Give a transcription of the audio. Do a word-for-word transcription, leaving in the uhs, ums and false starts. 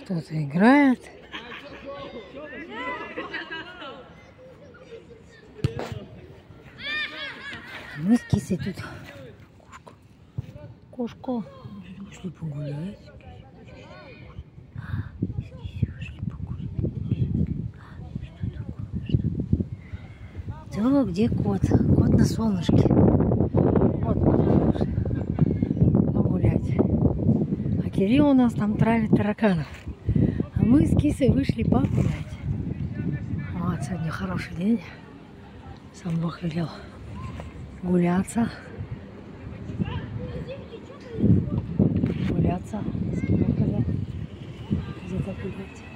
Кто-то играет. Мы с кисой тут кошку. Кошку. Вышли погулять. С кисой вышли погулять. Что такое? Что? Где кот? Кот на солнышке. Вот мы вышли погулять. А Кирилл у нас там травит тараканов. А мы с кисой вышли погулять. Вот, сегодня хороший день. Сам Бог велел гуляться. Гуляться. Сам Бог велел где-то гулять.